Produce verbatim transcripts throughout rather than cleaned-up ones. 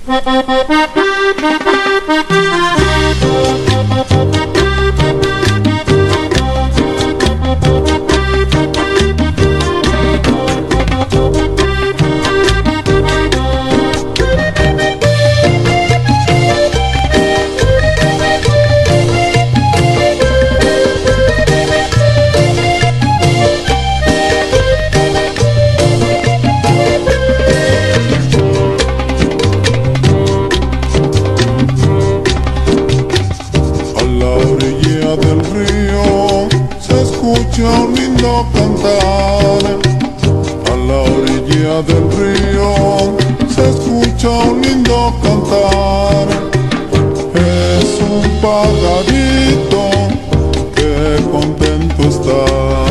Un lindo cantar, a la orilla del río se escucha un lindo cantar. Es un pajarito que contento está.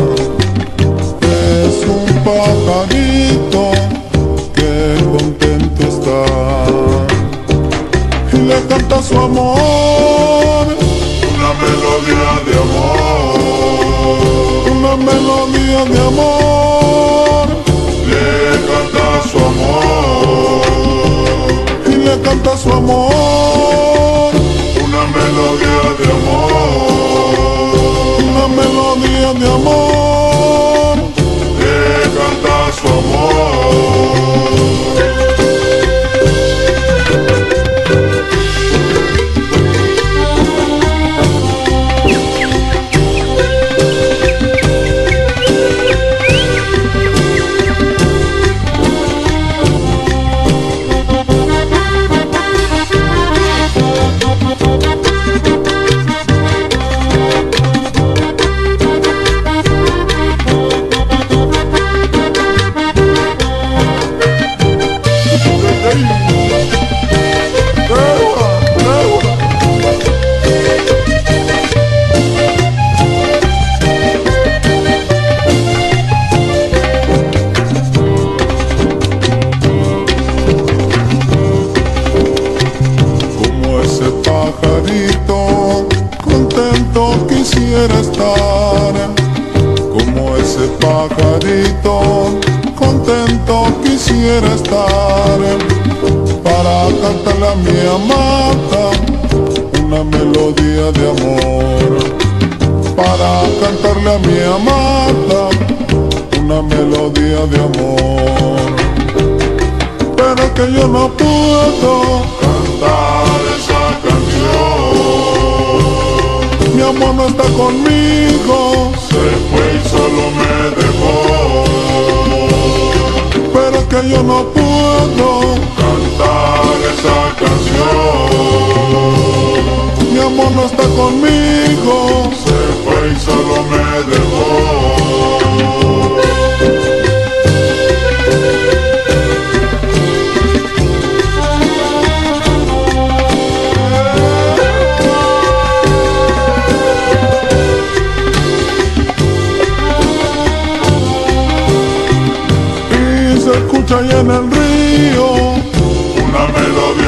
Es un pajarito que contento está. Y le canta su amor, una melodía de amor, una melodía de amor. Le canta su amor, y le canta su amor, una melodía de amor, una melodía de amor. Le canta su amor. Contento quisiera estar, como ese pajarito, contento quisiera estar, para cantarle a mi amada una melodía de amor, para cantarle a mi amada una melodía de amor. Pero que yo no puedo cantar esa canción. Mi amor no está conmigo, se fue y solo me dejó. Pero que yo no puedo cantar esa canción. Mi amor no está conmigo, se fue y solo me dejó. Se escucha allá en el río una melodía